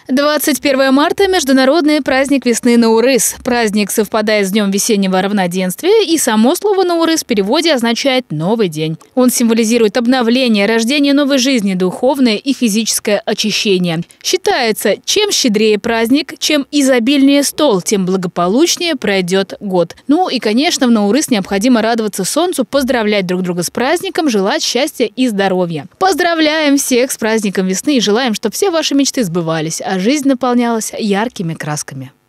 21 марта – международный праздник весны Наурыз. Праздник совпадает с Днем весеннего равноденствия, и само слово «Наурыз» в переводе означает «новый день». Он символизирует обновление, рождение новой жизни, духовное и физическое очищение. Считается, чем щедрее праздник, чем изобильнее стол, тем благополучнее пройдет год. Ну и, конечно, в Наурыз необходимо радоваться солнцу, поздравлять друг друга с праздником, желать счастья и здоровья. Поздравляем всех с праздником весны и желаем, чтобы все ваши мечты сбывались, а жизнь наполнялась яркими красками.